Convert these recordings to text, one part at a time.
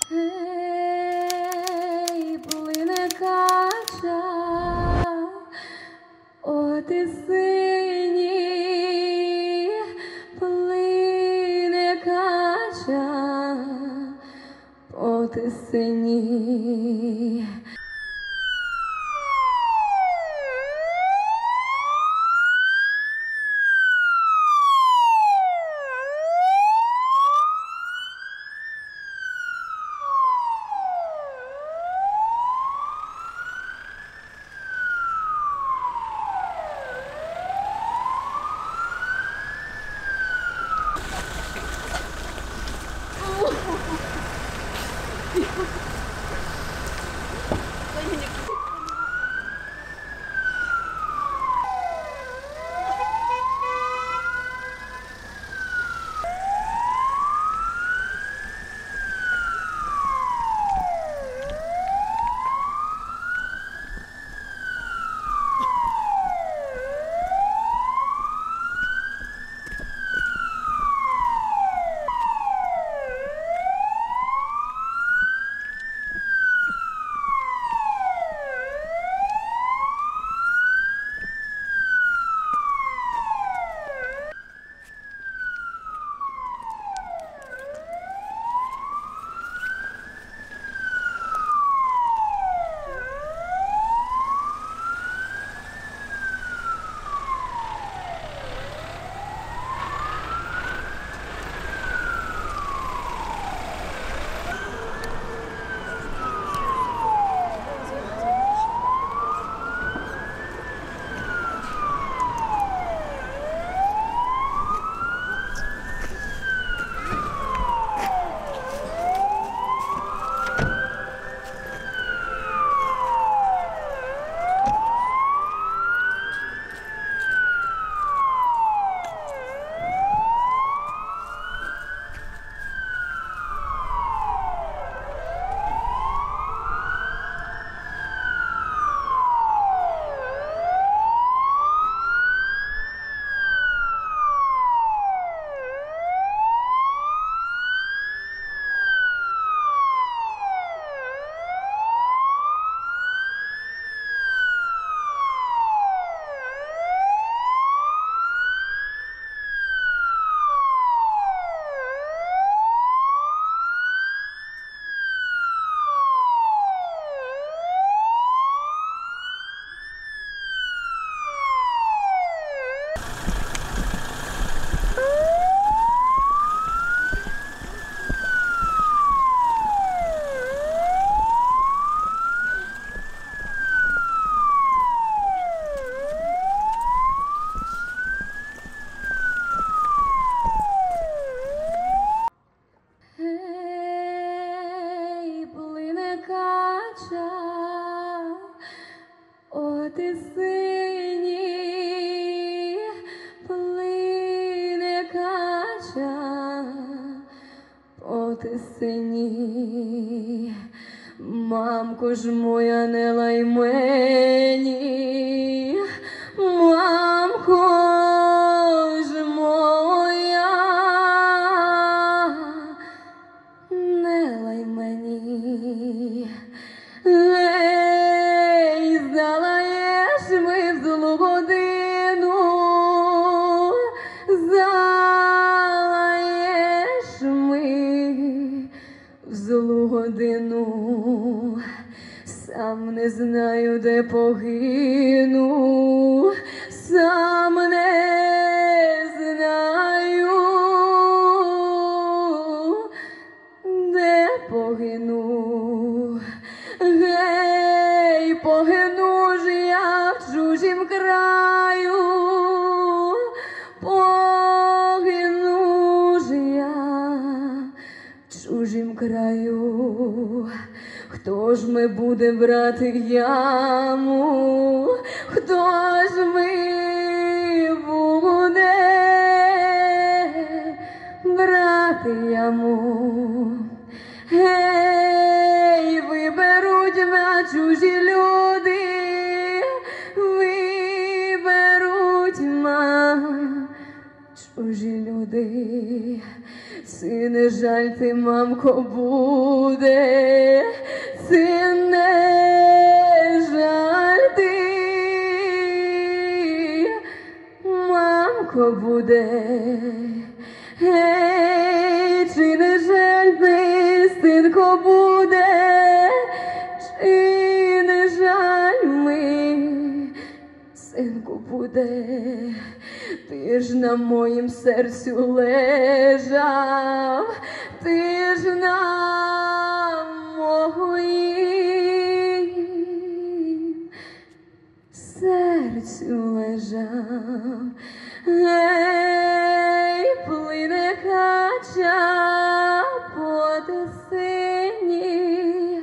Гей, плине кача, от і синій, плине кача, от і синій. От і синій, плине кача, от і синій. Мамко ж моя, не лай мені, мамко ж моя, не лай мені. Ей, залаєш ми в злу годину, залаєш ми в злу годину, сам не знаю, де погину, сам не знаю, де погину. Гей, погину ж я в чужім краю, погину ж я в чужім краю. Хто ж ми буде брати яму, хто ж ми буде брати яму? Гей, виберуть мене чужі люди, виберуть мене чужі люди, сине, жаль ти, мамко, буде, сине, жаль ти, мамко, буде. Гей, чи не жаль ти, синко, буде, чи не жаль ми, синку, буде, ти ж на моїм серцю лежав, ти ж на моїм серцю лежав. Гей, плине кача по тисині,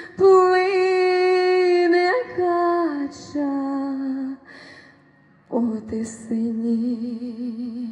плине кача по тисині.